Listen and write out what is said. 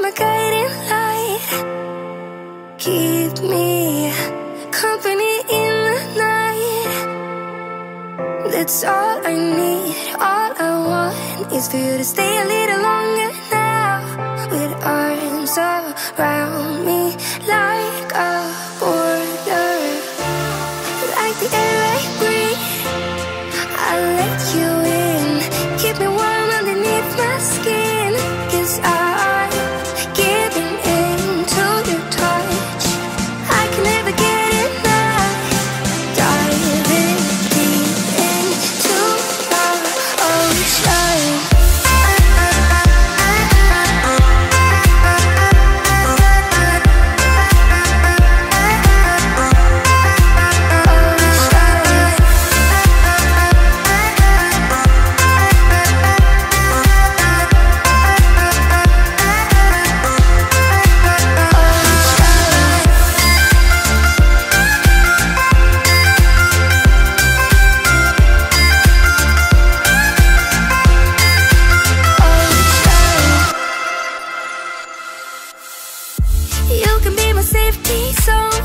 my guiding light. Keep me company in the night. That's all I need, all I want is for you to stay a little longer now. With arms around me like a border, like the air I breathe. I'll let you in, keep me warm underneath my skin. 'Cause I'm giving in to your touch. I can never get enough. Diving deep into the ocean. You can be my safety zone.